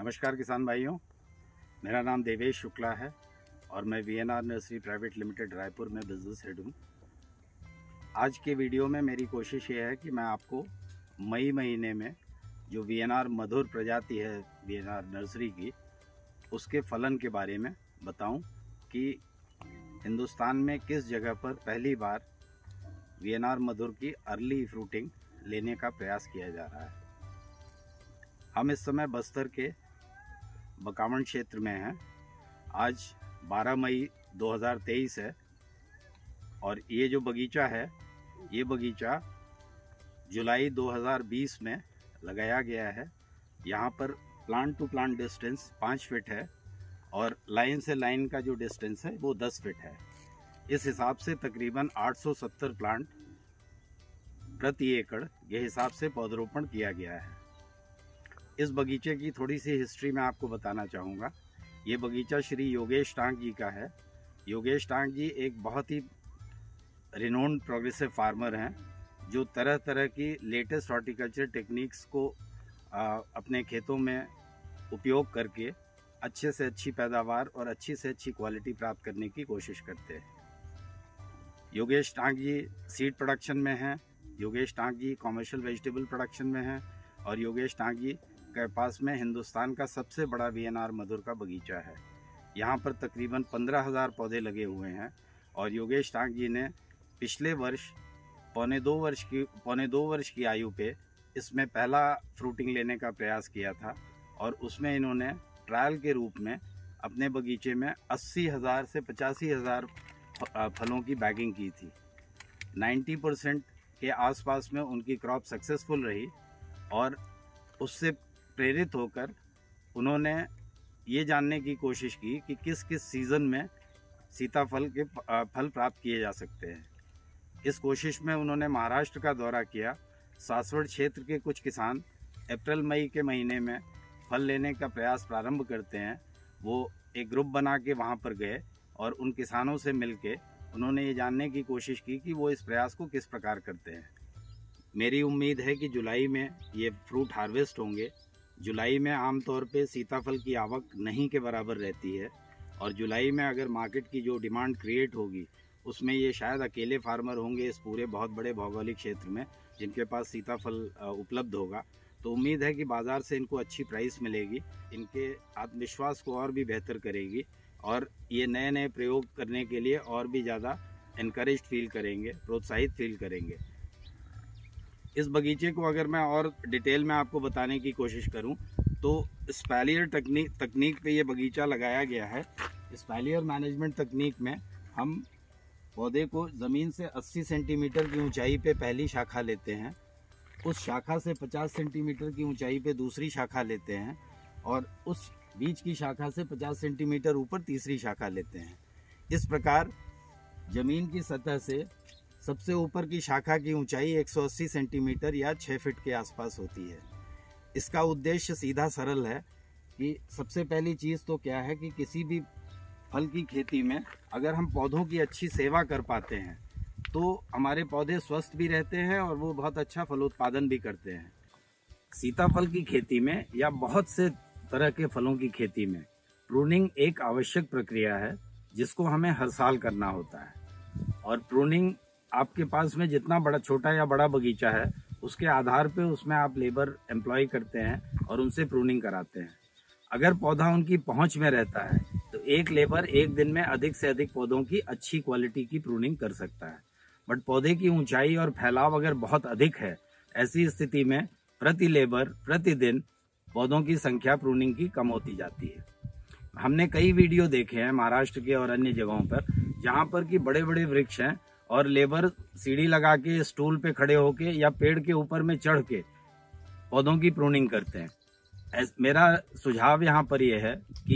नमस्कार किसान भाइयों, मेरा नाम देवेश शुक्ला है और मैं VNR nursery private limited Raipur में बिजनेस हेड हूँ। आज के वीडियो में मेरी कोशिश ये है कि मैं आपको मई महीने में जो वीएनआर मधुर प्रजाति है वीएनआर नर्सरी की, उसके फलन के बारे में बताऊं कि हिंदुस्तान में किस जगह पर पहली बार वीएनआर मधुर की अर्ली फ्रूटिंग लेने का प्रयास किया जा रहा है। हम इस समय बस्तर के बकावंड क्षेत्र में हैं। आज 12 मई 2023 है और ये जो बगीचा है, ये बगीचा जुलाई 2020 में लगाया गया है। यहाँ पर plant to plant distance 5 feet है और लाइन से लाइन का जो डिस्टेंस है वो 10 फीट है। इस हिसाब से तकरीबन 870 प्लांट प्रति एकड़ के हिसाब से पौधरोपण किया गया है। इस बगीचे की थोड़ी सी हिस्ट्री मैं आपको बताना चाहूँगा। ये बगीचा श्री योगेश टांग जी का है। योगेश टांग जी एक बहुत ही रिनोन्ड प्रोग्रेसिव फार्मर हैं जो तरह तरह की लेटेस्ट हॉर्टिकल्चर टेक्निक्स को अपने खेतों में उपयोग करके अच्छे से अच्छी पैदावार और अच्छी से अच्छी क्वालिटी प्राप्त करने की कोशिश करते हैं। योगेश टांग जी सीड प्रोडक्शन में हैं, योगेश टांग जी कॉमर्शियल वेजिटेबल प्रोडक्शन में हैं और योगेश टांग जी के पास में हिंदुस्तान का सबसे बड़ा वीएनआर मधुर का बगीचा है। यहाँ पर तकरीबन 15,000 पौधे लगे हुए हैं और योगेश टांग जी ने पिछले वर्ष पौने दो वर्ष की आयु पे इसमें पहला फ्रूटिंग लेने का प्रयास किया था और उसमें इन्होंने ट्रायल के रूप में अपने बगीचे में 80,000 से 85,000 फलों की बैगिंग की थी। 90% के आसपास में उनकी क्रॉप सक्सेसफुल रही और उससे प्रेरित होकर उन्होंने ये जानने की कोशिश की कि किस किस सीज़न में सीताफल के फल प्राप्त किए जा सकते हैं। इस कोशिश में उन्होंने महाराष्ट्र का दौरा किया। सासवड़ क्षेत्र के कुछ किसान अप्रैल मई के महीने में फल लेने का प्रयास प्रारंभ करते हैं। वो एक ग्रुप बना के वहाँ पर गए और उन किसानों से मिलके उन्होंने ये जानने की कोशिश की कि वो इस प्रयास को किस प्रकार करते हैं। मेरी उम्मीद है कि जुलाई में ये फ्रूट हार्वेस्ट होंगे। जुलाई में आमतौर पे सीताफल की आवक नहीं के बराबर रहती है और जुलाई में अगर मार्केट की जो डिमांड क्रिएट होगी उसमें ये शायद अकेले फार्मर होंगे इस पूरे बहुत बड़े भौगोलिक क्षेत्र में जिनके पास सीताफल उपलब्ध होगा। तो उम्मीद है कि बाज़ार से इनको अच्छी प्राइस मिलेगी, इनके आत्मविश्वास को और भी बेहतर करेगी और ये नए नए प्रयोग करने के लिए और भी ज़्यादा इनकरेज्ड फील करेंगे, प्रोत्साहित फील करेंगे। इस बगीचे को अगर मैं और डिटेल में आपको बताने की कोशिश करूं तो स्पैलियर तकनीक पे ये बगीचा लगाया गया है। स्पैलियर मैनेजमेंट तकनीक में हम पौधे को ज़मीन से 80 सेंटीमीटर की ऊंचाई पे पहली शाखा लेते हैं, उस शाखा से 50 सेंटीमीटर की ऊंचाई पे दूसरी शाखा लेते हैं और उस बीच की शाखा से 50 सेंटीमीटर ऊपर तीसरी शाखा लेते हैं। इस प्रकार ज़मीन की सतह से सबसे ऊपर की शाखा की ऊंचाई 180 सेंटीमीटर या 6 फीट के आसपास होती है। इसका उद्देश्य सीधा सरल है कि सबसे पहली चीज़ तो क्या है कि किसी भी फल की खेती में अगर हम पौधों की अच्छी सेवा कर पाते हैं तो हमारे पौधे स्वस्थ भी रहते हैं और वो बहुत अच्छा फलोत्पादन भी करते हैं। सीताफल की खेती में या बहुत से तरह के फलों की खेती में प्रूनिंग एक आवश्यक प्रक्रिया है जिसको हमें हर साल करना होता है और प्रूनिंग आपके पास में जितना बड़ा छोटा या बड़ा बगीचा है उसके आधार पे उसमें आप लेबर एम्प्लॉय करते हैं और उनसे प्रूनिंग कराते हैं। अगर पौधा उनकी पहुंच में रहता है तो एक लेबर एक दिन में अधिक से अधिक पौधों की अच्छी क्वालिटी की प्रूनिंग कर सकता है। बट पौधे की ऊंचाई और फैलाव अगर बहुत अधिक है, ऐसी स्थिति में प्रति लेबर प्रतिदिन पौधों की संख्या प्रूनिंग की कम होती जाती है। हमने कई वीडियो देखे हैं महाराष्ट्र के और अन्य जगहों पर जहाँ पर कि बड़े बड़े वृक्ष हैं और लेबर सीढ़ी लगा के स्टूल पे खड़े होके या पेड़ के ऊपर में चढ़ के पौधों की प्रूनिंग करते हैं। मेरा सुझाव यहाँ पर यह है कि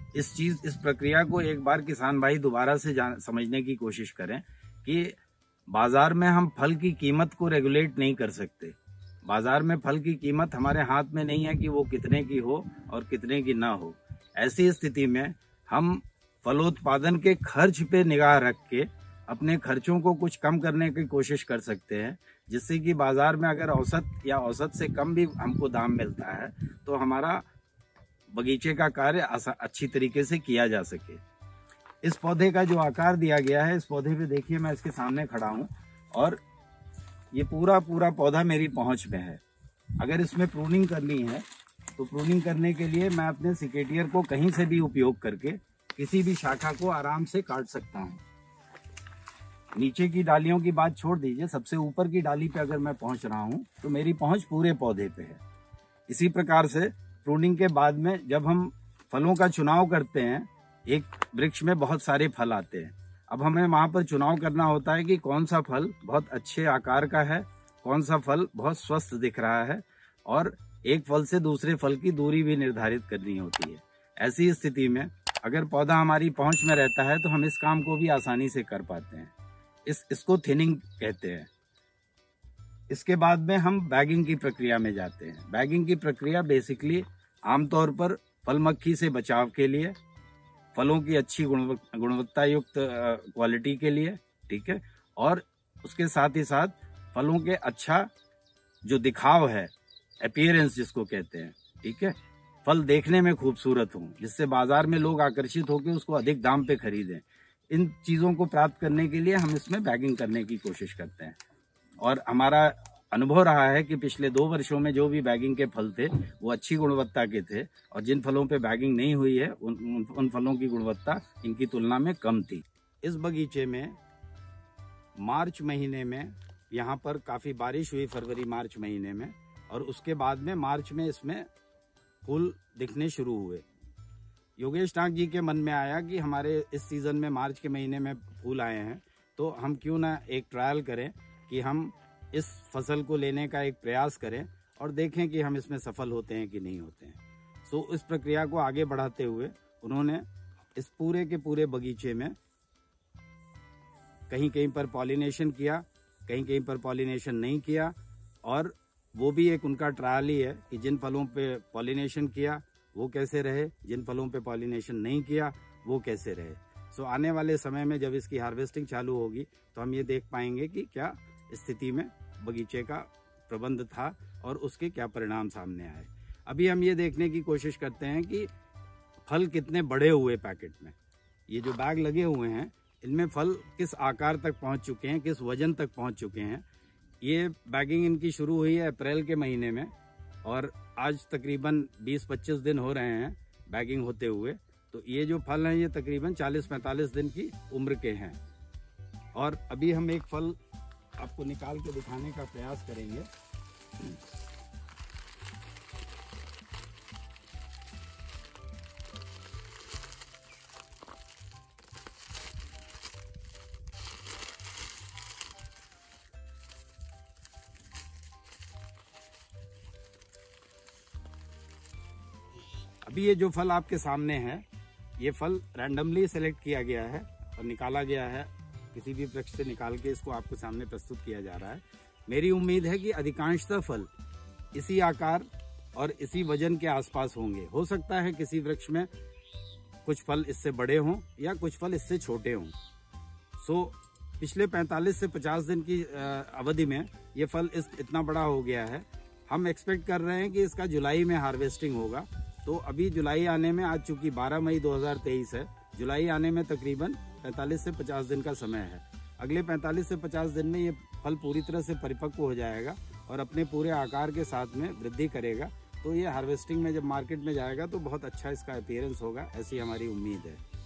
इस प्रक्रिया को एक बार किसान भाई दोबारा से समझने की कोशिश करें कि बाजार में हम फल की कीमत को रेगुलेट नहीं कर सकते। बाजार में फल की कीमत हमारे हाथ में नहीं है कि वो कितने की हो और कितने की ना हो। ऐसी स्थिति में हम फलोत्पादन के खर्च पे निगाह रख के अपने खर्चों को कुछ कम करने की कोशिश कर सकते हैं, जिससे कि बाजार में अगर औसत या औसत से कम भी हमको दाम मिलता है तो हमारा बगीचे का कार्य अच्छी तरीके से किया जा सके। इस पौधे का जो आकार दिया गया है, इस पौधे पे देखिए, मैं इसके सामने खड़ा हूँ और ये पूरा पौधा मेरी पहुंच में है। अगर इसमें प्रूनिंग करनी है तो प्रूनिंग करने के लिए मैं अपने सिकेटियर को कहीं से भी उपयोग करके किसी भी शाखा को आराम से काट सकता हूँ। नीचे की डालियों की बात छोड़ दीजिए, सबसे ऊपर की डाली पे अगर मैं पहुंच रहा हूँ तो मेरी पहुंच पूरे पौधे पे है। इसी प्रकार से प्रूनिंग के बाद में जब हम फलों का चुनाव करते हैं, एक वृक्ष में बहुत सारे फल आते हैं। अब हमें वहां पर चुनाव करना होता है कि कौन सा फल बहुत अच्छे आकार का है, कौन सा फल बहुत स्वस्थ दिख रहा है, और एक फल से दूसरे फल की दूरी भी निर्धारित करनी होती है। ऐसी स्थिति में अगर पौधा हमारी पहुंच में रहता है तो हम इस काम को भी आसानी से कर पाते हैं। इसको थिनिंग कहते हैं। इसके बाद में हम बैगिंग की प्रक्रिया में जाते हैं। बैगिंग की प्रक्रिया बेसिकली आमतौर पर फल मक्खी से बचाव के लिए, फलों की अच्छी गुणवत्ता युक्त क्वालिटी के लिए, ठीक है, और उसके साथ ही साथ फलों के अच्छा जो दिखाव है, अपीयरेंस जिसको कहते हैं, ठीक है, फल देखने में खूबसूरत हों, जिससे बाजार में लोग आकर्षित होकर उसको अधिक दाम पे खरीदें। इन चीज़ों को प्राप्त करने के लिए हम इसमें बैगिंग करने की कोशिश करते हैं। और हमारा अनुभव रहा है कि पिछले 2 वर्षों में जो भी बैगिंग के फल थे वो अच्छी गुणवत्ता के थे, और जिन फलों पे बैगिंग नहीं हुई है उन फलों की गुणवत्ता इनकी तुलना में कम थी। इस बगीचे में मार्च महीने में यहाँ पर काफ़ी बारिश हुई, फरवरी मार्च महीने में, और उसके बाद में मार्च में इसमें फूल दिखने शुरू हुए। योगेश नाग जी के मन में आया कि हमारे इस सीज़न में मार्च के महीने में फूल आए हैं, तो हम क्यों ना एक ट्रायल करें कि हम इस फसल को लेने का एक प्रयास करें और देखें कि हम इसमें सफल होते हैं कि नहीं होते हैं। सो इस प्रक्रिया को आगे बढ़ाते हुए उन्होंने इस पूरे के पूरे बगीचे में कहीं कहीं पर पॉलिनेशन किया, कहीं कहीं पर पॉलिनेशन नहीं किया, और वो भी एक उनका ट्रायल ही है कि जिन फलों पे पॉलिनेशन किया वो कैसे रहे, जिन फलों पे पॉलिनेशन नहीं किया वो कैसे रहे। सो आने वाले समय में जब इसकी हार्वेस्टिंग चालू होगी तो हम ये देख पाएंगे कि क्या स्थिति में बगीचे का प्रबंध था और उसके क्या परिणाम सामने आए। अभी हम ये देखने की कोशिश करते हैं कि फल कितने बड़े हुए पैकेट में। ये जो बैग लगे हुए हैं इनमें फल किस आकार तक पहुंच चुके हैं, किस वजन तक पहुंच चुके हैं। ये बैगिंग इनकी शुरू हुई है अप्रैल के महीने में, और आज तकरीबन 20-25 दिन हो रहे हैं बैगिंग होते हुए। तो ये जो फल हैं ये तकरीबन 40-45 दिन की उम्र के हैं। और अभी हम एक फल आपको निकाल के दिखाने का प्रयास करेंगे। अभी ये जो फल आपके सामने है, ये फल रैंडमली सेलेक्ट किया गया है और निकाला गया है, किसी भी वृक्ष से निकाल के इसको आपके सामने प्रस्तुत किया जा रहा है। मेरी उम्मीद है कि अधिकांशतः फल इसी आकार और इसी वजन के आसपास होंगे। हो सकता है किसी वृक्ष में कुछ फल इससे बड़े हों या कुछ फल इससे छोटे हों। सो पिछले 45 से 50 दिन की अवधि में ये फल इतना बड़ा हो गया है। हम एक्सपेक्ट कर रहे हैं कि इसका जुलाई में हार्वेस्टिंग होगा। तो अभी जुलाई आने में, आज चूंकि 12 मई 2023 है, जुलाई आने में तकरीबन 45 से 50 दिन का समय है। अगले 45 से 50 दिन में ये फल पूरी तरह से परिपक्व हो जाएगा और अपने पूरे आकार के साथ में वृद्धि करेगा। तो ये हार्वेस्टिंग में जब मार्केट में जाएगा तो बहुत अच्छा इसका अपीयरेंस होगा, ऐसी हमारी उम्मीद है।